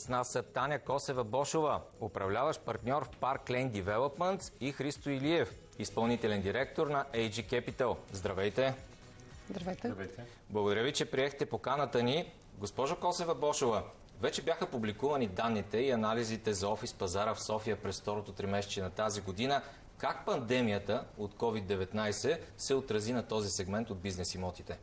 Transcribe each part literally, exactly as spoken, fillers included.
С нас са Таня Косева-Бошова, управляващ партньор в Park Lane Developments, и Христо Илиев, изпълнителен директор на ей джи Capital. Здравейте! Здравейте! Здравейте! Благодаря ви, че приехте поканата ни. Госпожо Косева-Бошова, вече бяха публикувани данните и анализите за офис пазара в София през второто тримесечие на тази година. Как пандемията от ковид деветнайсет се отрази на този сегмент от бизнес имотите?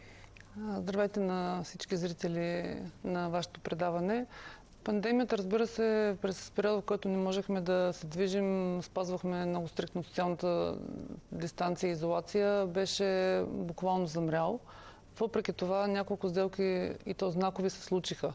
Здравейте на всички зрители на вашето предаване. Пандемията, разбира се, през периода, в който не можехме да се движим, спазвахме много стриктно социалната дистанция и изолация, беше буквално замрял. Въпреки това, няколко сделки, и то знакови, се случиха.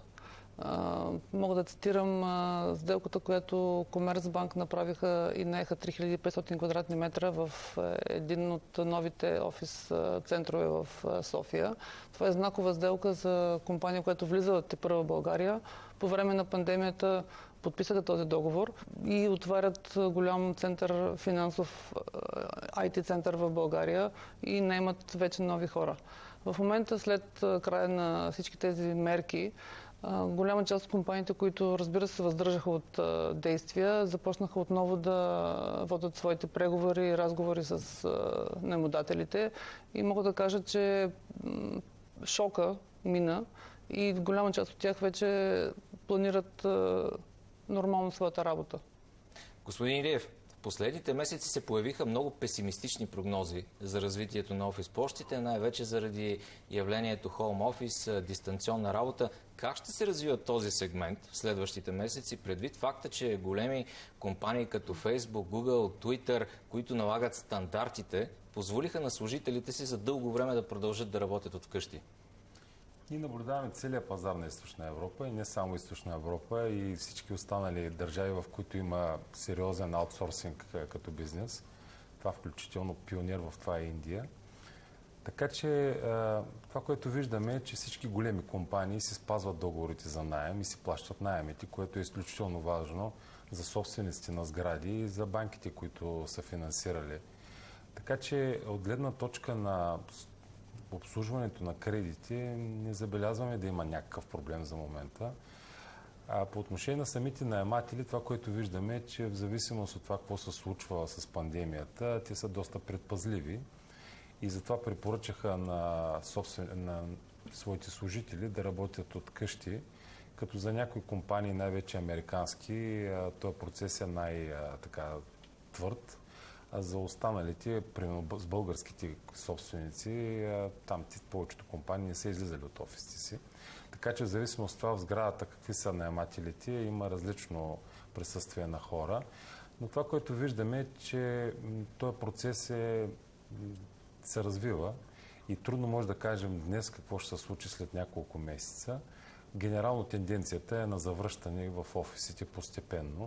Uh, мога да цитирам uh, сделката, която Комерцбанк направиха и наеха три хиляди и петстотин квадратни метра в uh, един от новите офис uh, центрове в uh, София. Това е знакова сделка за компания, която влиза тепърва в България. По време на пандемията подписаха този договор и отварят голям център, финансов ай ти център в България и наемат вече нови хора. В момента, след края на всички тези мерки, голяма част от компаниите, които, разбира се, въздържаха от а, действия, започнаха отново да водят своите преговори и разговори с а, наемодателите. И мога да кажа, че м, шока мина и голяма част от тях вече планират а, нормално своята работа. Господин Илиев, в последните месеци се появиха много песимистични прогнози за развитието на офис площите, най-вече заради явлението Home Office, дистанционна работа. Как ще се развива този сегмент в следващите месеци, предвид факта, че големи компании като Facebook, Google, Twitter, които налагат стандартите, позволиха на служителите си за дълго време да продължат да работят от вкъщи? Ние наблюдаваме целия пазар на Източна Европа и не само Източна Европа, и всички останали държави, в които има сериозен аутсорсинг като бизнес. Това включително пионер в това е Индия. Така че това, което виждаме, е, че всички големи компании си спазват договорите за наем и си плащат наемите, което е изключително важно за собствениците на сгради и за банките, които са финансирали. Така че от гледна точка на обслужването на кредити не забелязваме да има някакъв проблем за момента. А по отношение на самите наематели, това, което виждаме, е, че в зависимост от това, какво се случва с пандемията, те са доста предпазливи и затова препоръчаха на, собствен... на своите служители да работят от къщи, като за някои компании, най-вече американски, този процес е най-твърд. А за останалите, примерно с българските собственици, там повечето компании не са излизали от офисите си. Така че в зависимост от това в сградата какви са наемателите, има различно присъствие на хора. Но това, което виждаме, е, че този процес е, се развива и трудно може да кажем днес какво ще се случи след няколко месеца. Генерално тенденцията е на завръщане в офисите постепенно,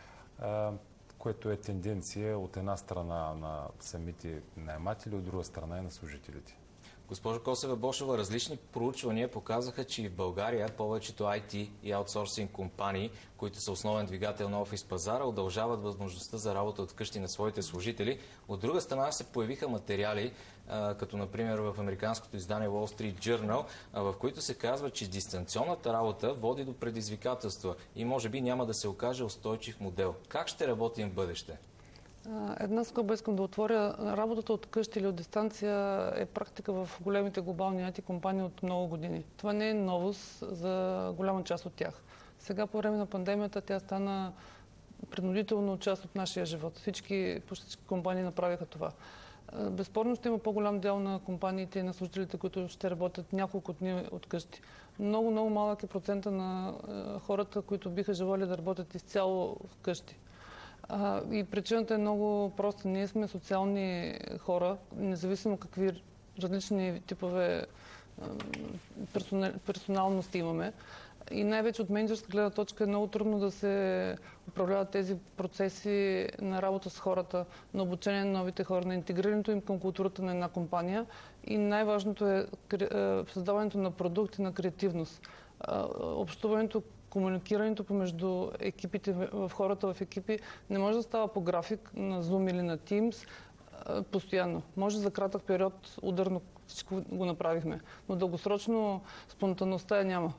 което е тенденция от една страна на самите наематели, от друга страна и на служителите. Госпожо Косева-Бошова, различни проучвания показаха, че и в България повечето ай ти и аутсорсинг компании, които са основен двигател на офис пазара, удължават възможността за работа от вкъщи на своите служители. От друга страна се появиха материали, като например в американското издание Wall Street Journal, в които се казва, че дистанционната работа води до предизвикателства и може би няма да се окаже устойчив модел. Как ще работим в бъдеще? Една скоба искам да отворя. Работата от къщи или от дистанция е практика в големите глобални ай ти компании от много години. Това не е новост за голяма част от тях. Сега по време на пандемията тя стана принудително част от нашия живот. Всички, почти всички компании направиха това. Безспорно ще има по-голям дял на компаниите и на служителите, които ще работят няколко дни от къщи. Много, много малък е процента на хората, които биха желали да работят изцяло в къщи. А, и причината е много проста. Ние сме социални хора, независимо какви различни типове персонал, персоналности имаме. И най-вече от мениджърска гледна точка е много трудно да се управляват тези процеси на работа с хората, на обучение на новите хора, на интегрирането им към културата на една компания. И най-важното е създаването на продукти на креативност. Общуването, комуникирането помежду екипите, в хората в екипи не може да става по график на Zoom или на Teams постоянно. Може за кратък период ударно всичко го направихме, но дългосрочно спонтанността я няма.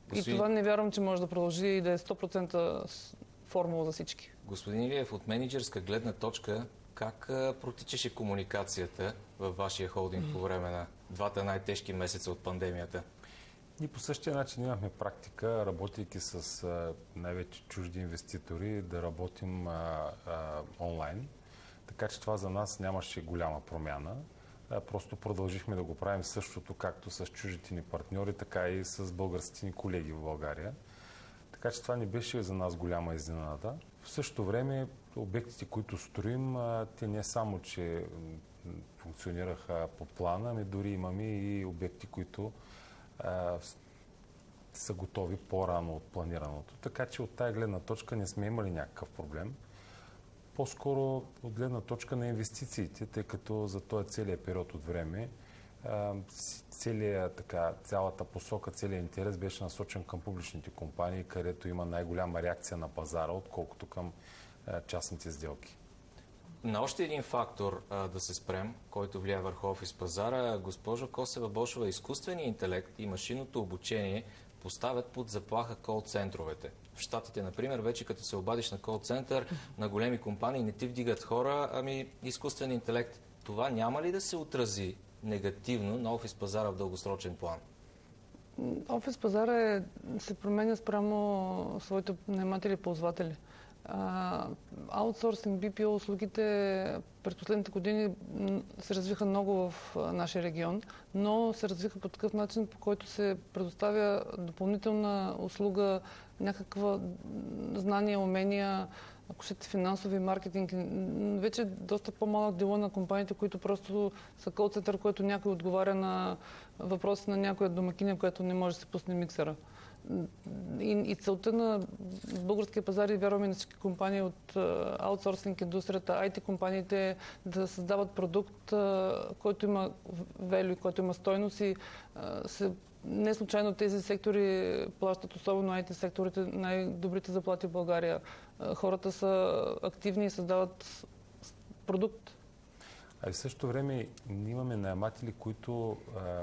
Господин... И това не вярвам, че може да продължи и да е сто процента формула за всички. Господин Илиев, от мениджърска гледна точка, как протичаше комуникацията във вашия холдинг по време на двата най-тежки месеца от пандемията? Ние по същия начин имахме практика, работейки с а, най-вече чужди инвеститори, да работим а, а, онлайн. Така че това за нас нямаше голяма промяна. А, просто продължихме да го правим същото, както с чуждите ни партньори, така и с българските ни колеги в България. Така че това не беше за нас голяма изненада. В същото време обектите, които строим, а, те не само, че функционираха по плана, ами дори имаме и обекти, които а, са готови по-рано от планираното. Така че от тая гледна точка не сме имали някакъв проблем. По-скоро от гледна точка на инвестициите, тъй като за този целият период от време а, целия, така, цялата посока, целият интерес беше насочен към публичните компании, където има най-голяма реакция на пазара, отколкото към а, частните сделки. На още един фактор а, да се спрем, който влияе върху офис пазара, госпожо Косева-Бошева, изкуственият интелект и машинното обучение поставят под заплаха кол-центровете. В Щатите, например, вече като се обадиш на кол-център на големи компании, не ти вдигат хора, ами изкуствен интелект. Това няма ли да се отрази негативно на офис пазара в дългосрочен план? Офис пазара е, се променя спрямо своите наематели и ползватели. Аутсорсинг, би пи о услугите през последните години се развиха много в нашия регион, но се развиха по такъв начин, по който се предоставя допълнителна услуга, някаква знания, умения, ако щете финансови, маркетинг. Вече доста по-малък дела на компаниите, които просто са кол-център, който някой отговаря на въпроси на някоя домакиня, която не може да се пусне миксера. И, и целта на българския пазар и вярваме на всички компании от аутсорсинг индустрията, ай ти компаниите да създават продукт, който има value, който има стойност и се, не случайно тези сектори плащат, особено ай ти секторите, най-добрите заплати в България. Хората са активни и създават продукт. А и в същото време имаме наематели, които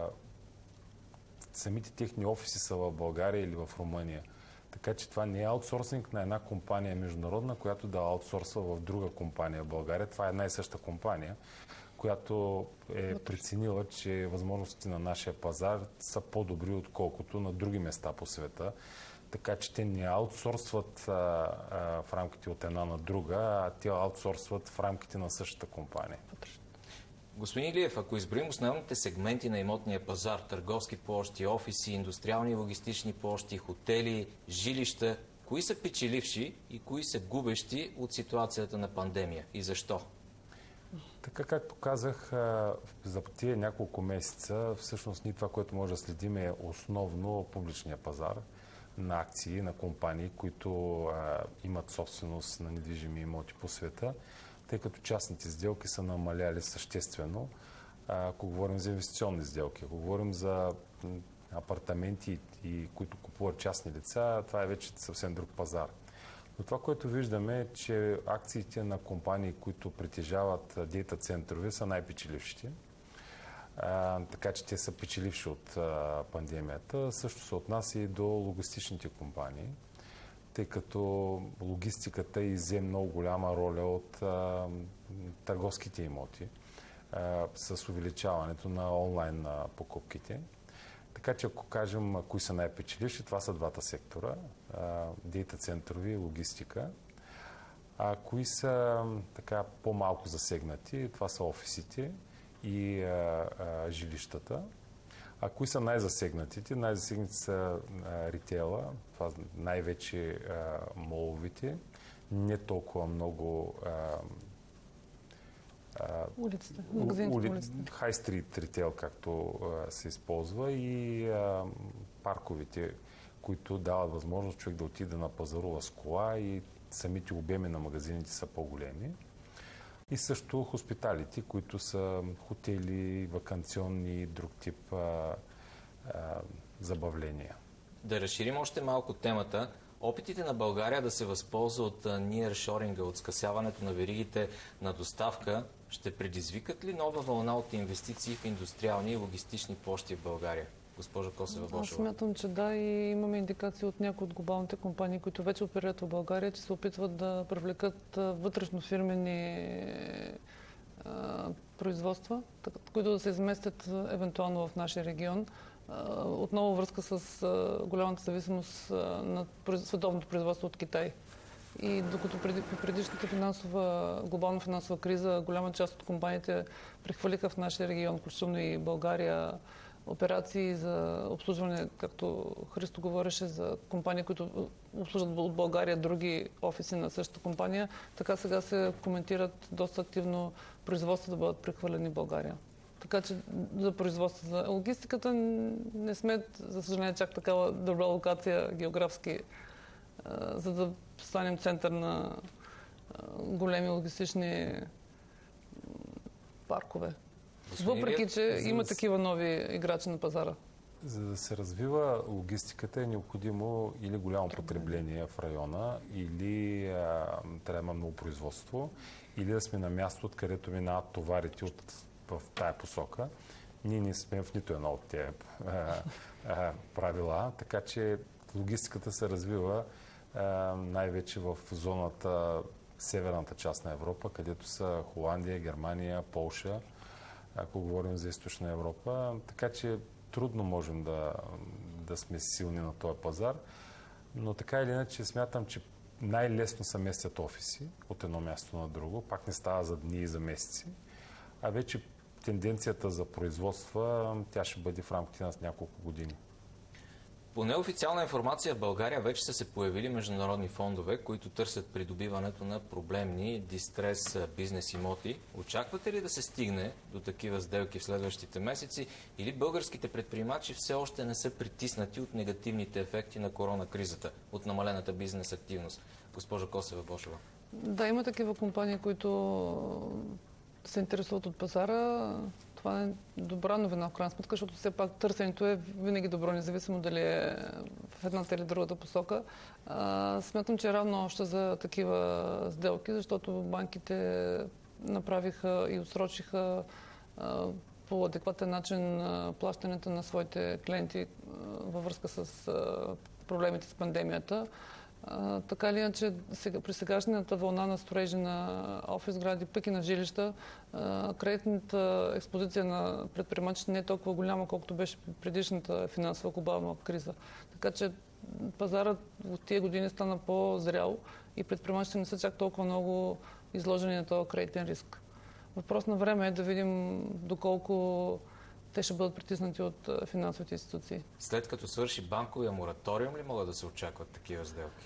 самите техни офиси са в България или в Румъния. Така че това не е аутсорсинг на една компания международна, която да аутсорсва в друга компания в България. Това е една и съща компания, която е преценила, че възможностите на нашия пазар са по-добри, отколкото на други места по света. Така че те не аутсорсват а, а, в рамките от една на друга, а те аутсорсват в рамките на същата компания. Господин Илиев, ако изброим основните сегменти на имотния пазар, търговски площи, офиси, индустриални и логистични площи, хотели, жилища, кои са печеливши и кои са губещи от ситуацията на пандемия и защо? Така както казах, за тия няколко месеца, всъщност ние това, което може да следим е основно публичния пазар на акции, на компании, които а, имат собственост на недвижими имоти по света, тъй като частните сделки са намаляли съществено, ако говорим за инвестиционни сделки. Ако говорим за апартаменти, и, които купуват частни лица, това е вече съвсем друг пазар. Но това, което виждаме е, че акциите на компании, които притежават дейта центрове, са най-печелившите. Така че те са печеливши от а, пандемията. Също се отнася и до логистичните компании, тъй като логистиката иззе много голяма роля от а, търговските имоти а, с увеличаването на онлайн а, покупките. Така че ако кажем кои са най-печеливши, това са двата сектора, дейта центрови и логистика. А кои са така по-малко засегнати, това са офисите и а, а, жилищата. А кои са най-засегнатите? Най-засегнати са а, ритейла, това най-вече моловите, не толкова много а, улиците, магазините ули... по улиците. Хай-стрит ритейл, както а, се използва, и а, парковите, които дават възможност човек да отиде на пазарува с кола и самите обеми на магазините са по-големи. И също хоспиталите, които са хотели, ваканционни и друг тип а, а, забавления. Да разширим още малко темата. Опитите на България да се възползва от неаршоринга, от скъсяването на веригите на доставка, ще предизвикат ли нова вълна от инвестиции в индустриални и логистични площи в България? Госпожа Косева Аз Бошева. смятам, че да, и имаме индикации от някои от глобалните компании, които вече оперират в България, че се опитват да привлекат вътрешно фирмени производства, които да се изместят евентуално в нашия регион. Отново връзка с голямата зависимост на световното производство от Китай. И докато преди, по предишната финансова, глобална финансова криза, голяма част от компаниите прехвалиха в нашия регион, включително и България, операции за обслужване, както Христо говореше, за компании, които обслужват от България други офиси на същата компания. Така сега се коментират доста активно производства да бъдат прехвърлени в България. Така че за производство, за логистиката не сме, за съжаление, чак такава добра локация географски, за да станем център на големи логистични паркове. Въпреки, че за... има такива нови играчи на пазара. За да се развива логистиката е необходимо или голямо потребление в района, или а, трябва да има много производство, или да сме на място, откъдето минават товарите от, в тая посока. Ние не сме в нито едно от тези правила, така че логистиката се развива а, най-вече в зоната, северната част на Европа, където са Холандия, Германия, Полша, ако говорим за източна Европа. Така че трудно можем да, да сме силни на този пазар, но така или иначе смятам, че най-лесно се местят офиси от едно място на друго. Пак не става за дни и за месеци, а вече тенденцията за производства, тя ще бъде в рамките на няколко години. По неофициална информация в България вече са се появили международни фондове, които търсят придобиването на проблемни дистрес бизнес имоти. Очаквате ли да се стигне до такива сделки в следващите месеци или българските предприемачи все още не са притиснати от негативните ефекти на коронакризата, от намалената бизнес активност? Госпожа Косева Бошева. Да, има такива компании, които се интересуват от пазара. Това е добра новина в крайна сметка, защото все пак търсенето е винаги добро, независимо дали е в едната или другата посока. А, смятам, че е равно още за такива сделки, защото банките направиха и отсрочиха а, по адекватен начин а, плащането на своите клиенти а, във връзка с а, проблемите с пандемията. А, така или иначе, сега, при сегашната вълна на строежи на офис гради, пък и на жилища, а, кредитната експозиция на предприемачите не е толкова голяма, колкото беше предишната финансова глобална криза. Така че пазарът от тия години стана по-зрял и предприемачите не са чак толкова много изложени на този кредитен риск. Въпрос на време е да видим доколко те ще бъдат притиснати от финансовите институции. След като свърши банковия мораториум ли могат да се очакват такива сделки?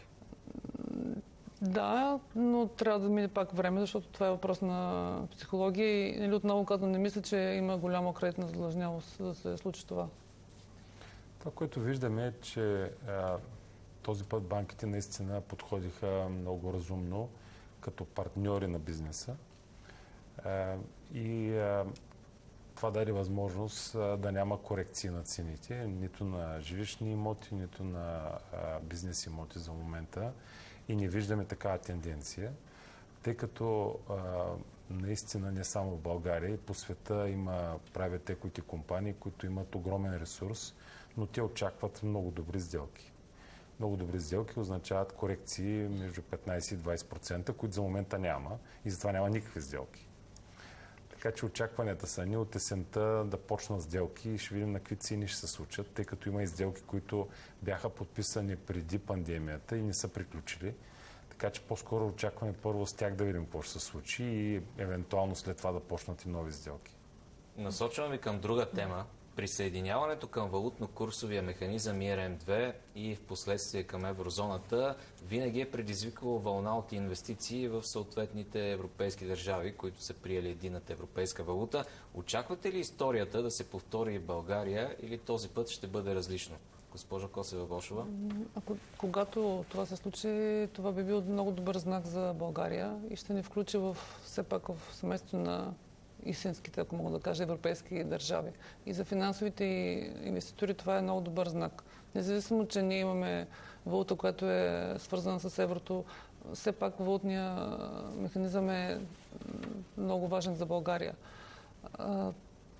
Да, но трябва да мине пак време, защото това е въпрос на психология и отново казвам, не мисля, че има голяма кредитна задлъжнялост да се случи това. Това, което виждаме е, че а, този път банките наистина подходиха много разумно като партньори на бизнеса а, и а, това даде възможност а, да няма корекции на цените, нито на жилищни имоти, нито на а, бизнес имоти за момента. И не виждаме такава тенденция, тъй като а, наистина не само в България, и по света има private equity компании, които имат огромен ресурс, но те очакват много добри сделки. Много добри сделки означават корекции между петнайсет и двайсет процента, които за момента няма и затова няма никакви сделки. Така че очакванията са ни от есента да почнат сделки и ще видим на какви цени ще се случат, тъй като има и сделки, които бяха подписани преди пандемията и не са приключили. Така че по-скоро очакваме първо с тях да видим какво ще се случи и евентуално след това да почнат и нови сделки. Насочваме ви към друга тема. Присъединяването към валутно-курсовия механизъм И Р М две и в последствие към еврозоната винаги е предизвикало вълна от инвестиции в съответните европейски държави, които са приели единната европейска валута. Очаквате ли историята да се повтори и в България или този път ще бъде различно? Госпожа Косева Бошева. Ако, когато това се случи, това би бил много добър знак за България и ще ни включи в, все пак в семейството на истинските, ако мога да кажа, европейски държави. И за финансовите инвеститори това е много добър знак. Независимо, че ние имаме валута, която е свързана с еврото, все пак валутния механизъм е много важен за България.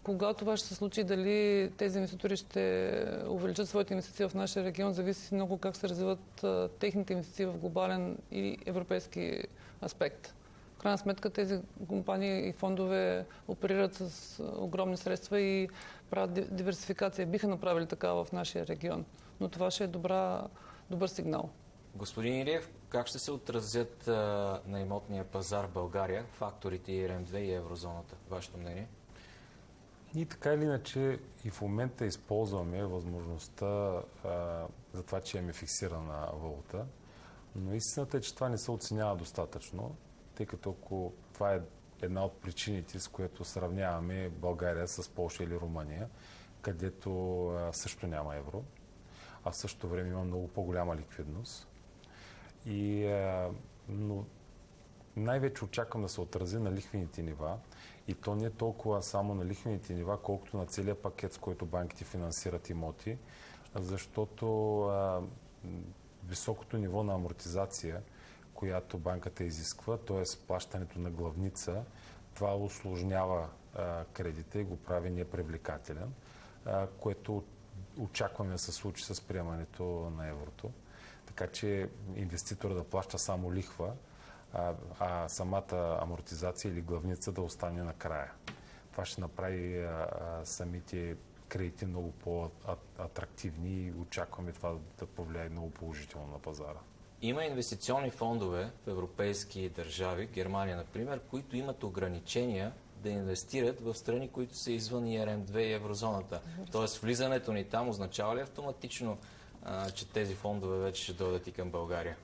кога това ще се случи, дали тези инвеститори ще увеличат своите инвестиции в нашия регион, зависи много как се развиват а, техните инвестиции в глобален и европейски аспект. В крайна сметка тези компании и фондове оперират с огромни средства и правят диверсификация. Биха направили така в нашия регион. Но това ще е добра, добър сигнал. Господин Илиев, как ще се отразят а, на имотния пазар в България факторите и Р М две и еврозоната? Вашето мнение? Ние така или иначе и в момента използваме възможността а, за това, че имаме фиксирана валута, но истината е, че това не се оценява достатъчно, тъй като ако това е една от причините, с което сравняваме България с Полша или Румъния, където а, също няма евро, а в същото време има много по-голяма ликвидност. И, а, но най-вече очаквам да се отрази на лихвените нива, и то не толкова само на лихвените нива, колкото на целия пакет, с който банките финансират имоти, защото а, високото ниво на амортизация, която банката изисква, т.е. плащането на главница, това усложнява а, кредита и го прави непривлекателен, а, което очакваме да се случи с приемането на еврото. Така че инвеститор да плаща само лихва, а, а самата амортизация или главница да остане накрая. Това ще направи а, а, самите кредити много по-атрактивни и очакваме това да повлияе много положително на пазара. Има инвестиционни фондове в европейски държави, Германия например, които имат ограничения да инвестират в страни, които са извън и Р М две и еврозоната. Тоест влизането ни там означава ли автоматично, а, че тези фондове вече ще дойдат и към България?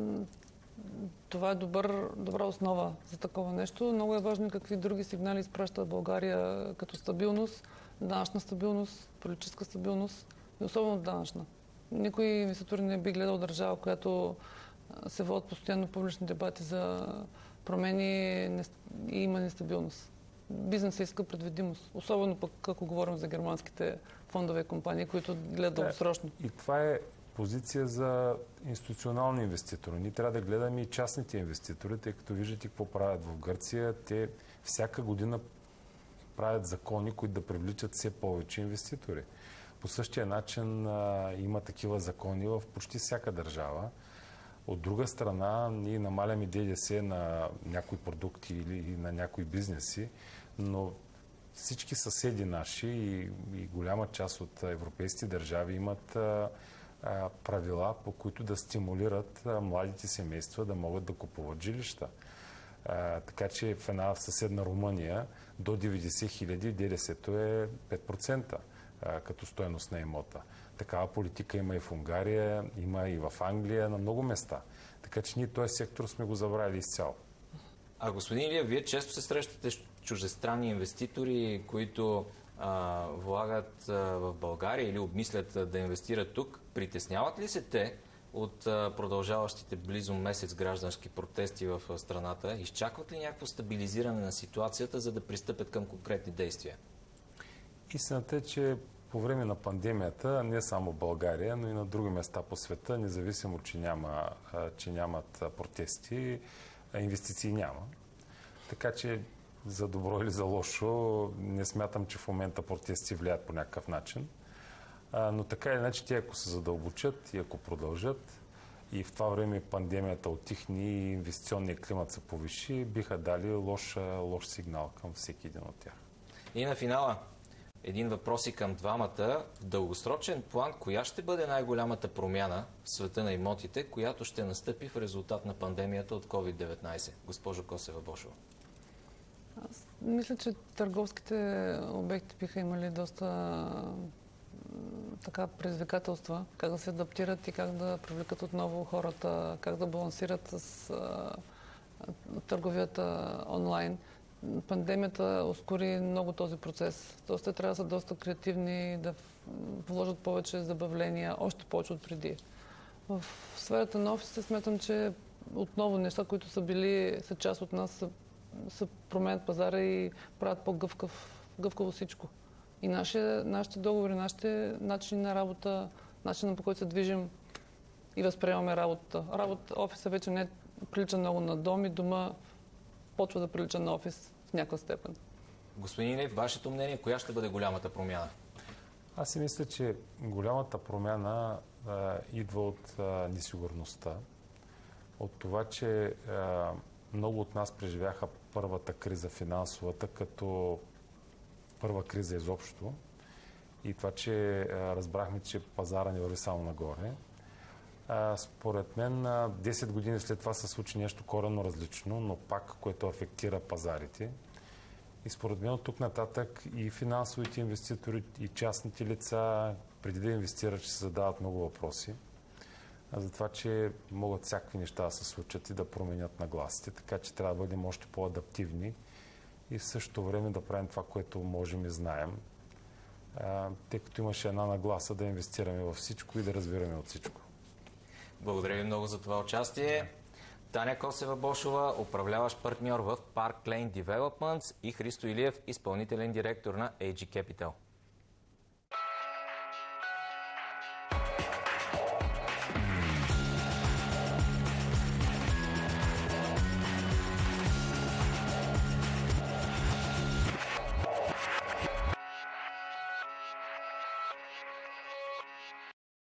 Това е добър, добра основа за такова нещо. Много е важно какви други сигнали изпраща България като стабилност, данъчна стабилност, политическа стабилност и особено данъчна. Никой инвеститор не би гледал държава, която се водят постоянно публични дебати за промени и има нестабилност. Бизнесът иска предвидимост. Особено пък, ако говорим за германските фондове и компании, които гледат дългосрочно. И това е позиция за институционални инвеститори. Ние трябва да гледаме и частните инвеститори, тъй като виждате какво правят в Гърция. Те всяка година правят закони, които да привличат все повече инвеститори. По същия начин а, има такива закони в почти всяка държава. От друга страна, ние намаляме Д Д С на някои продукти или на някои бизнеси, но всички съседи наши и, и голяма част от европейските държави имат а, а, правила, по които да стимулират а, младите семейства да могат да купуват жилища. А, така че в една съседна Румъния до деветдесет хиляди Д Д С-то е пет процента а, като стойност на имота. Такава политика има и в Унгария, има и в Англия, на много места. Така че ние този сектор сме го забравили изцяло. А господин Илиев, вие често се срещате с чуждестранни инвеститори, които а, влагат а, в България или обмислят а, да инвестират тук. Притесняват ли се те от а, продължаващите близо месец граждански протести в а, страната? Изчакват ли някакво стабилизиране на ситуацията, за да пристъпят към конкретни действия? Истината е, че по време на пандемията, не само в България, но и на други места по света, независимо, че, няма, че нямат протести, инвестиции няма. Така че за добро или за лошо не смятам, че в момента протести влияят по някакъв начин. Но така или иначе, те ако се задълбочат и ако продължат и в това време пандемията отихне и инвестиционният климат се повиши, биха дали лош, лош сигнал към всеки един от тях. И на финала, един въпрос и към двамата. В дългосрочен план, коя ще бъде най-голямата промяна в света на имотите, която ще настъпи в резултат на пандемията от ковид деветнайсет? Госпожо Косева-Бошова. Аз мисля, че търговските обекти биха имали доста така предизвикателства, как да се адаптират и как да привлекат отново хората, как да балансират с а, търговията онлайн. Пандемията ускори много този процес. Тоест, те трябва да са доста креативни, да вложат повече забавления, още повече от преди. В сферата на офисите смятам, че отново неща, които са били, са част от нас, са, са променят пазара и правят по-гъвкав, гъвкаво всичко. И наши, нашите договори, нашите начини на работа, начинът по който се движим и възприемаме работата. Работа, офиса вече не прилича много на дом и дома почва да прилича на офис в някаква степен. Господин Илиев, вашето мнение, коя ще бъде голямата промяна? Аз си мисля, че голямата промяна а, идва от а, несигурността, от това, че а, много от нас преживяха първата криза, финансовата, като първа криза изобщо. И това, че а, разбрахме, че пазара не върви само нагоре. А, според мен, а, десет години след това се случи нещо коренно различно, но пак, което афектира пазарите. И според мен от тук нататък и финансовите инвеститори, и частните лица, преди да инвестират, ще се задават много въпроси. За това, че могат всякакви неща да се случат и да променят нагласите. Така че трябва да бъдем още по-адаптивни и в същото време да правим това, което можем и знаем. А, тъй като имаше една нагласа да инвестираме във всичко и да разбираме от всичко. Благодаря ви много за това участие. Таня Косева-Бошова, управляващ партньор в Park Lane Developments, и Христо Илиев, изпълнителен директор на Ей Джи Capital.